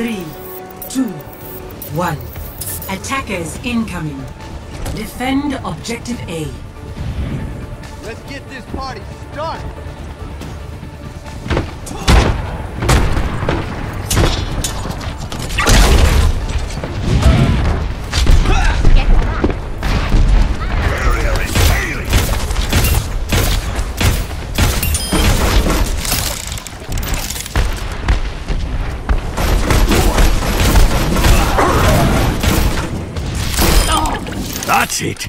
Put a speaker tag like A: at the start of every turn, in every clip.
A: 3, 2, 1. Attackers incoming. Defend objective A.
B: Let's get this party started.
C: That's it.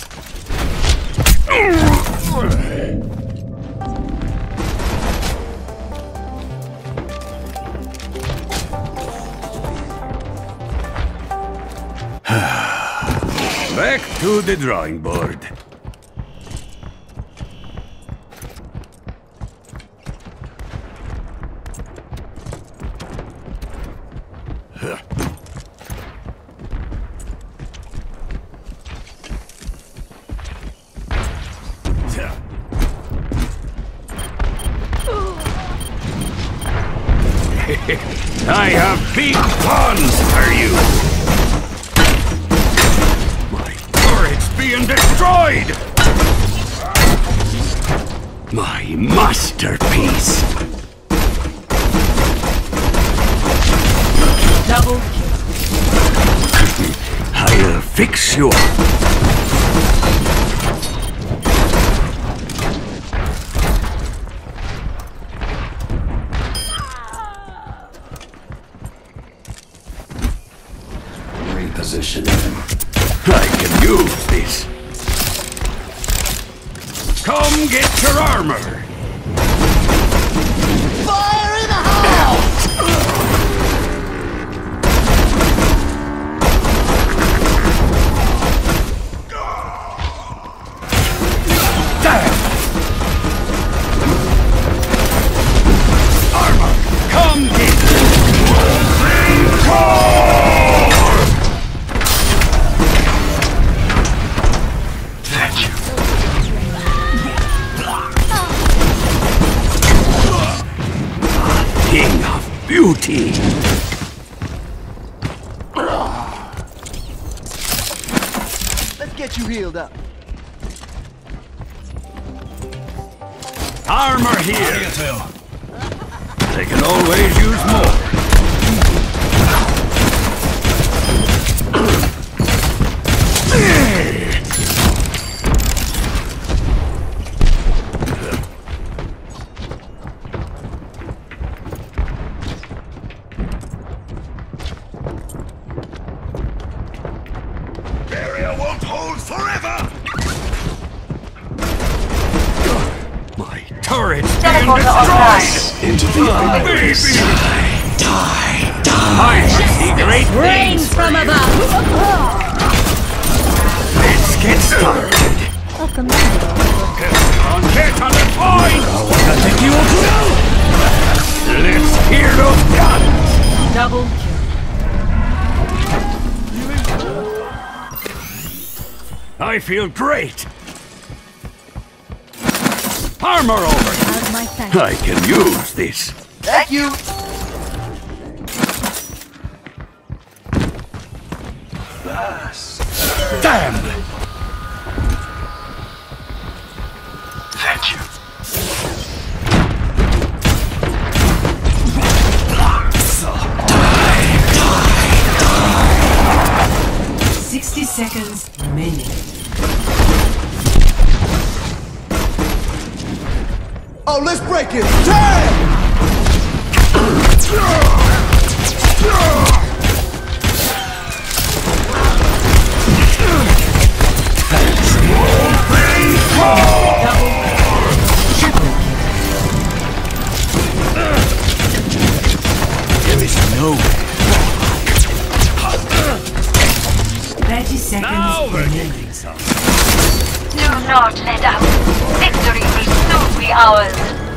C: Back to the drawing board. I have big plans for you! My turret's being destroyed! My masterpiece!
A: Double kill.
C: I'll fix you up.
D: Position.
C: I can use this. Come get your armor.
B: Fire in the house!
C: Damn! Armor, come get King of Beauty!
B: Let's get you healed up.
C: Armor here! They can always use more. Turret's being destroyed!
D: Into the embers.
C: Die! I see great
A: Rains
C: things
A: from above!
C: Let's get started!
E: Welcome back.
C: Get on the point! What I think you will do? Let's hear those guns!
A: Double kill.
C: I feel great! Armor over!
E: Out of my sight.
C: I can use this.
B: Thank you.
C: Damn!
D: Thank you.
A: 60 seconds remaining.
B: Oh, let's break it. Turn!
C: There is no
A: 30 seconds
C: Now we're
A: remaining.
C: getting some.
F: Do not let up. Victory will soon be ours.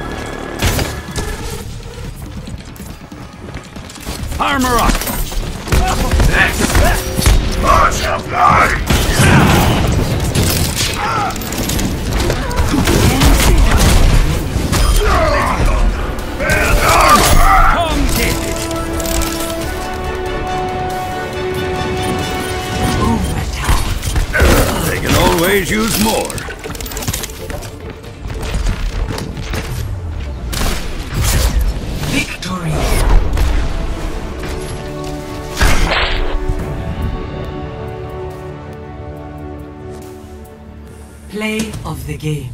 C: Armor up!
D: Much obliged.
C: Come get it! always use more.
A: Victory. Play of the game.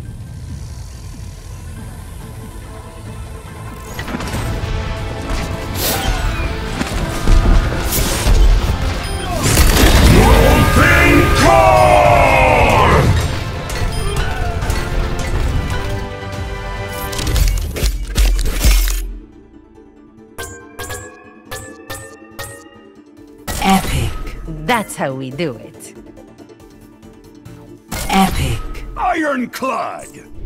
A: Epic.
E: That's how we do it.
A: Epic.
C: Ironclad!